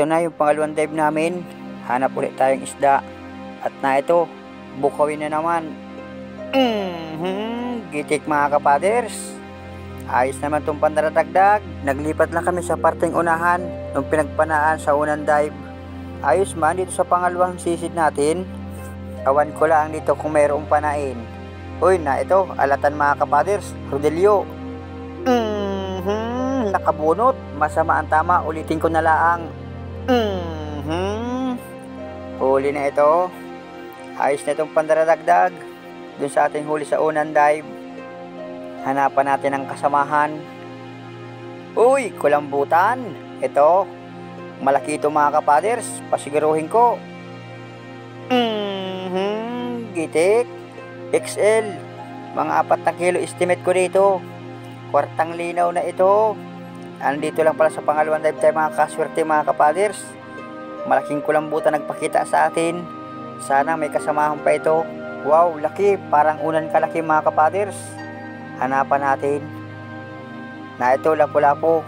ito na yung pangalawang dive namin. Hanap ulit tayong isda. At na ito, bukawin na naman. Gitik mga kapaders. Ayos naman itong pandaradagdag. Naglipat lang kami sa parteng unahan nung pinagpanaan sa unang dive. Ayos man dito sa pangalawang sisid natin. Awan ko lang dito kung mayroong panain. Uy, na ito, alatan mga kapaders, Rodelio. Nakabunot. Masama ang tama, ulitin ko na laang. Huli na ito. Ayos na itong pandaradagdag dun sa ating huli sa unang dive. Hanapan natin ang kasamahan. Uy, kulambutan. Ito, malaki ito mga kapaders, pasiguruhin ko. Gitik XL. Mga 4 na kilo estimate ko dito. Kwartang linaw na ito. Andito lang pala sa pangalawang dive tayo mga kaswerte mga kapaders. Malaking kulambutan nagpakita sa atin. Sana may kasamahan pa ito. Wow, laki. Parang unan kalaki mga kapaders. Hanapan natin. Na ito, lapu-lapu.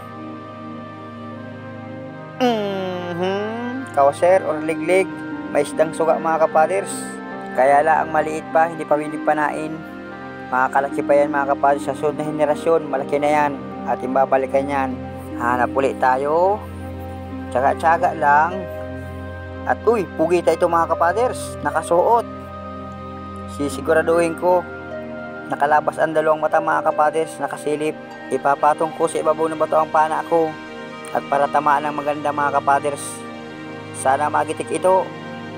Kauser or liglig. May isdang suga mga kapaders. Kaya lang ang maliit pa, hindi pa panain. Makakalaki pa yan mga kapaders. Sa sunod na henerasyon, malaki na yan. Ating babalikan yan. Hanap ulit tayo. Tsaga-tsaga lang. At uy, pugita ito mga kapaders. Nakasuot. Sisiguraduhin ko nakalabas ang dalawang mata mga kapaders. Nakasilip. Ipapatong ko sa ibabaw ng bato ang pana ko. At para tamaan ng maganda mga kapaders. Sana magitik ito.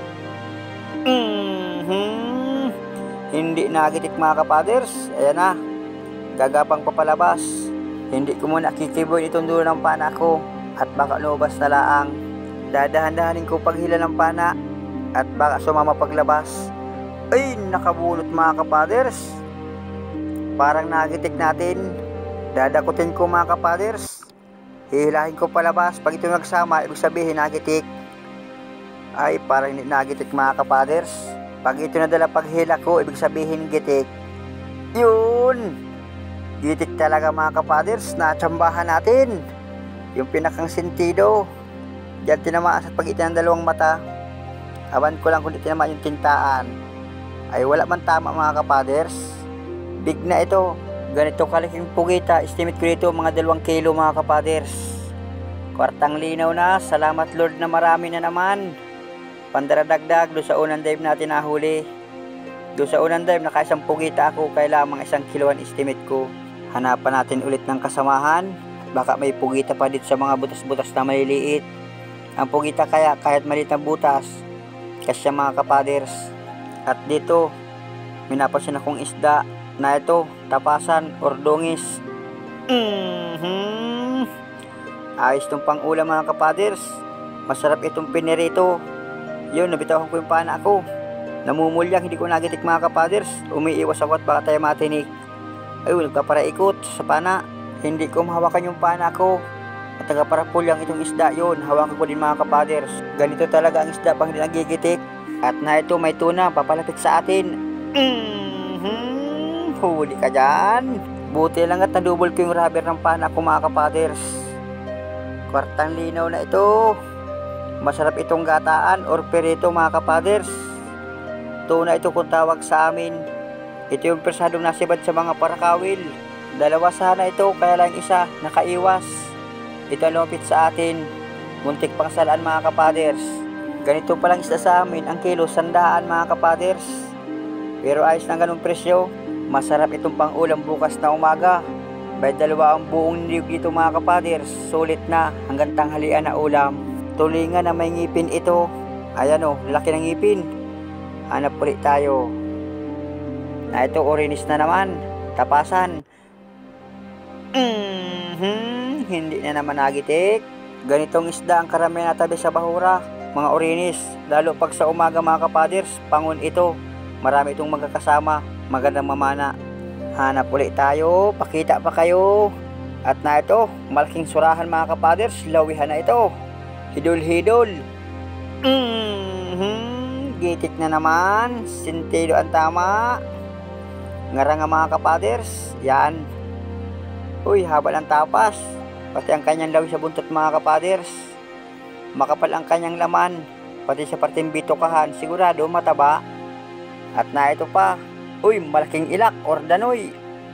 Hindi nagitik mga kapaders. Ayan na. Gagapang papalabas. Hindi ko muna kikiboy itong dulo ng pana ko. At baka lumabas na laang. Dadahan-dahanin ko paghila ng pana. At baka sumama paglabas. Ay, nakabulot mga kapaders. Parang nagitik natin. Dadakutin ko mga kapaders. Hihilahin ko palabas. Pag ito nagsama, ibig sabihin nagitik. Ay, parang hindi nagitik mga kapaders. Pag ito nadala paghila ko, ibig sabihin gitik. Yun! Gitik talaga mga kapaders. Natsambahan natin. Yung pinakang sentido. Diyan tinamaan sa pagitan ng dalawang mata. Awan ko lang kung di tinamaan yung tintaan. Ay wala man tama mga kapaders. Big na ito. Ganito kalaking pugita. Estimate ko dito mga 2 kilo mga kapaders. Kwartang linaw na. Salamat Lord na marami na naman. Pandaradagdag doon sa unang dive natin nahuli. Doon sa unang dive nakaisang pugita ako. Kaya lamang 1 kiloan estimate ko. Hanapan natin ulit ng kasamahan. Baka may pugita pa dito sa mga butas-butas na maliliit. Ang pugita kaya kahit maliit na butas. Kasya mga kapaders. At dito may napansin akong isda na ito, tapasan or dungis. Ayos itong pang ulam mga kapaders. Masarap itong pinirito. Yun, nabitawan ko yung pana ko. Namumulyang, hindi ko nagitik mga kapaders. Umiiwas ako at baka tayo matinik. Ayun, nagpaparaikot sa pana. Hindi ko mahawakan yung pana ko. At nagpaparapulyang itong isda yun. Hawakan ko din mga kapaders. Ganito talaga ang isda pag hindi nagigitik. At na ito may tuna, papalapit sa atin. Huli ka dyan. Buti lang at nadubol ko yung rubber ng pana ko mga kapaders. Kwartang linaw na ito. Masarap itong gataan or perito mga kapaders. Tuna ito kung tawag sa amin. Ito yung persadong nasibad sa mga parakawil. 2 sana ito, kaya lang isa nakaiwas. Ito ang lumapit sa atin. Muntik pang salaan mga kapaders. Ganito palang isda sa amin, ang kilo 100 mga kapaders. Pero ayos na ganung presyo. Masarap itong pang ulam bukas na umaga. May 2 ang buong niyog dito mga kapaders. Sulit na hanggang tanghalian na ulam. Tulingan na may ngipin ito. Ayan o, laki ng ngipin. Hanap ulit tayo. Na ito, orinis na naman. Tapasan. Hindi na naman nagitik. Ganitong isda ang karamihan natabi sa bahura. Mga orinis. Lalo pag sa umaga mga kapaders, pangon ito. Marami itong magkakasama. Magandang mamana. Hanap ulit tayo. Pakita pa kayo. At na ito, malaking surahan mga kapaders. Lawihan na ito. Hidol-hidol. Gitik na naman. Sentido ang tama. Ngara nga mga kapaders. Yan. Uy, haba ng tapas. Pati ang kanyang lawi sa buntot mga kapaders. Makapal ang kanyang laman, pati sa parteng bitukahan, sigurado mataba. At na ito pa, uy, malaking ilak or danoy.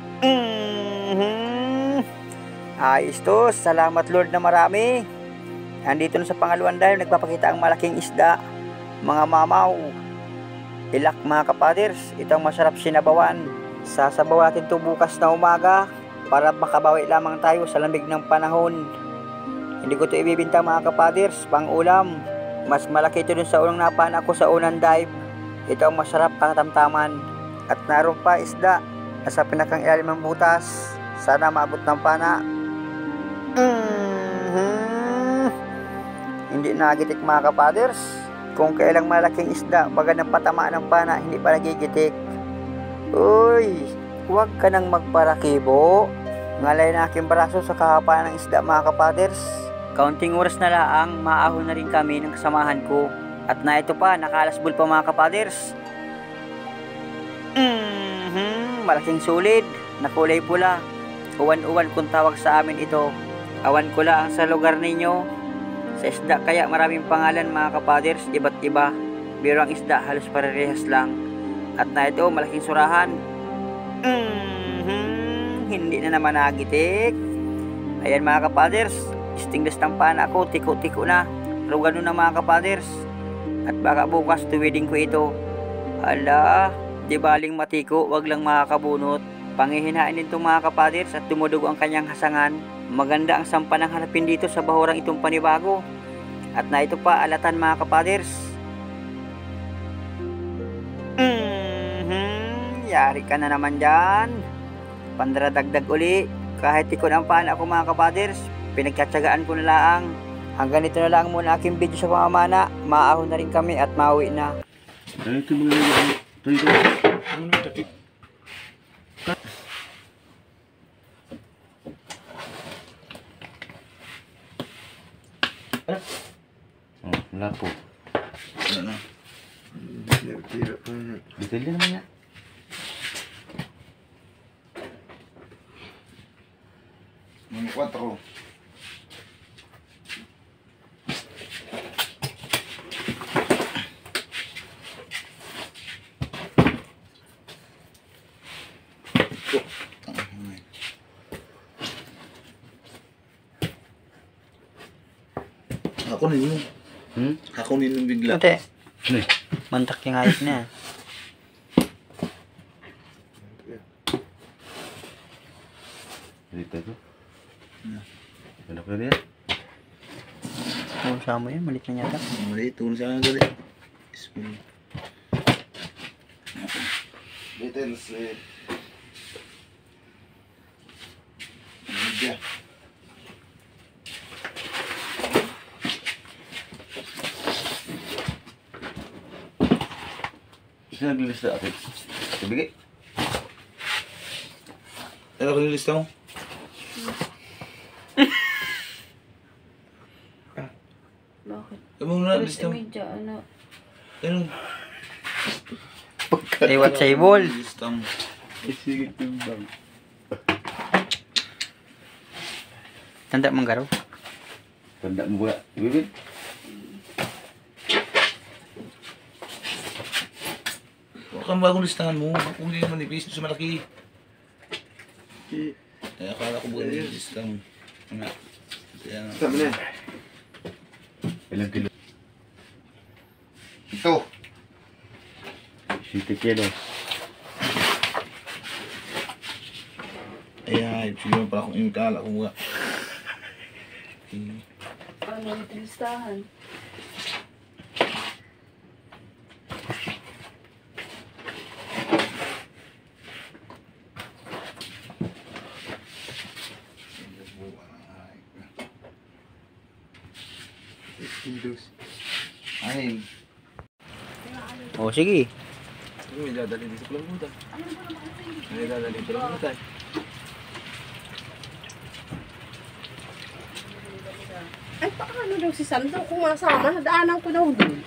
Ayos to, salamat Lord na marami. Andito na sa pangalawang dive, nagpapakita ang malaking isda, mga mamaw. Ilak mga kapaders, itong masarap sinabawan. Sasabaw natin ito bukas na umaga para makabawi lamang tayo sa lamig ng panahon. Hindi ko ito ibibintang mga kapaders, pang ulam. Mas malaki ito dun sa unang napaan ako sa unang dive. Ito ang masarap katamtaman. At naroon pa isda, nasa pinakang ilalim ng butas. Sana maabot ng pana. Hindi nagitik mga kapaders. Kung kailang malaking isda, baga ng patamaan ng pana, hindi pa nagigitik. Uy, huwag ka nang magparakibo. Ngalay na aking braso sa kahapaan ng isda mga kapaders. Kaunting oras na laang, maahon na rin kami ng kasamahan ko. At na ito pa, nakalasbol pa mga kapaders. Malaking sulid, na kulay pula. Uwan-uwan kung tawag sa amin ito. Awan ko lang sa lugar ninyo. Sa isda kaya maraming pangalan mga kapaders, iba't iba. Pero ang isda halos parehas lang. At na ito, malaking surahan. Hindi na naman nagitik. Ayan mga kapaders, stingless ng pana ko, tiko-tiko na. Pero ganun na mga kapaders. At baka bukas tuwidin ko ito. Ala, di baling matiko, wag lang makakabunot. Pangihinain din itong mga kapaders at dumudugo ang kanyang hasangan. Maganda ang sampanang hanapin dito sa bahurang itong panibago. At na ito pa, alatan mga kapaders. Yari ka na naman dyan. Pandaradagdag uli. Kahit tikon ang paan ako mga kapaders, pinagtsatsagaan ko na lang. Hanggang ito na lang muna aking video sa pamamana. Maahon na rin kami at mauwi na. Wala po. Ano na? Detail naman yan. Mga 4. Ako nino. Ako nino bigla. Ate, mantak yung ayos na. Dito to. Ano ko yan? Kung sama yan, malit na yata. Mali, tulong sa mga gali. Details eh. Media. Sino naglilista atin? Ibigay. Ano ko nilista mo? Bakit? Ano mo na lista mo? Medya, ano? Ano? Iwat sa ibol. Lista mo. Sige, timbang. Tanda mong garaw. Tanda mo ba? Ibigay? Huwag kang bagong listahan mo. Kung hindi naman ipis sa malaki. Kaya akala ko buwan yung lista mo. Ano? Kaya nga. Sabi na. Ilang kilo? Ito. 7 kilos. Ay, sige mo pala kung imikala ko mga. Ano, ito listahan? Anim. O sige. May dadali dito pala buta. May dadali pala buta. Ay, paano daw si Sandro kung masama? Nadaanan ko daw doon.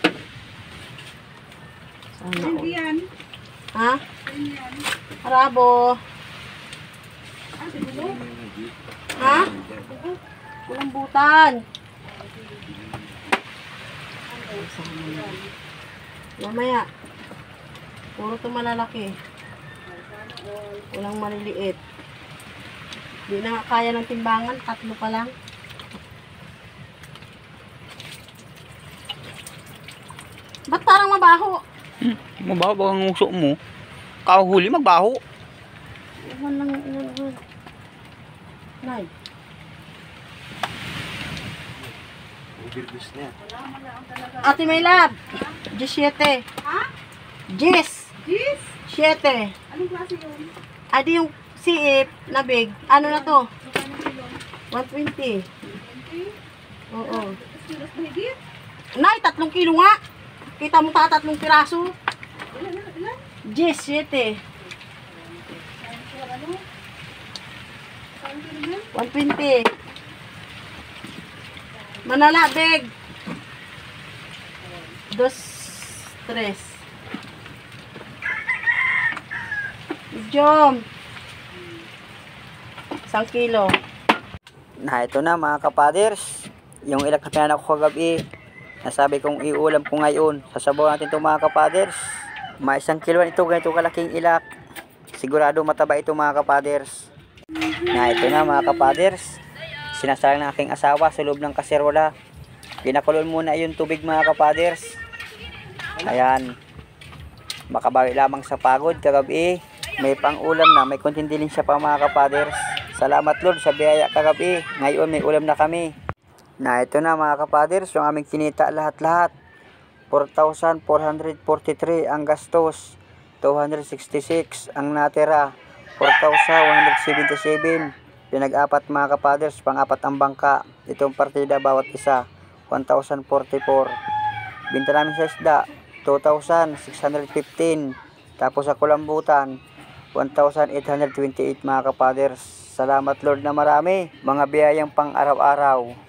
Sana ako. Yan. Ha? Arabo. Ha? Walang butan. Mamaya. Puro to malalaki. Walang maliliit. Di na nga kaya ng timbangan. 3 pa lang. Ba't parang mabaho? Mabaho ba ang uso mo? Kahuli magbaho. Iwan lang. Iwan. Nay. Ate may lab. 17. Ha? 10. 7. Anong klase yun? Adi yung siip na big. Ano na to? 120. Oo. Kilos ba higit? Nay, 3 kilo nga. Kita mo 3 piraso. Ilan? 17. Ano? 120. Manala, big. 2, 3. Jom. 1 kilo. Na ito na mga kapaders. Yung ilak na pinanak ko kagabi. Nasabi kong iulam ko ngayon. Sasabaw natin ito mga kapaders. May 1 kiloan ito. Ganito kalaking ilak. Sigurado mataba ito mga kapaders. Na ito na mga kapaders. Sinasalang ng aking asawa sa loob ng kaserola. Pinakulon muna yung tubig mga kapaders. Ayan. Makabawi lamang sa pagod kagabi. May pang-ulam na. May konting dilin siya pa mga kapaders. Salamat Lord sa biyaya kagabi. Ngayon may ulam na kami. Na ito na mga kapaders. Yung aming kinita lahat-lahat. 4,443 ang gastos. 266 ang natira. 4,177. Pinag-apat mga kapaders, pang-apat ang bangka. Itong partida bawat isa, 1,044. Binta namin sa isda, 2,615. Tapos sa kulambutan, 1,828 mga kapaders. Salamat Lord na marami, mga biyayang pang araw-araw.